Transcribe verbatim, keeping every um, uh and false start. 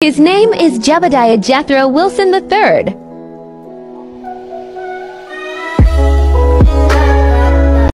His name is Jebediah Jethro Wilson the third.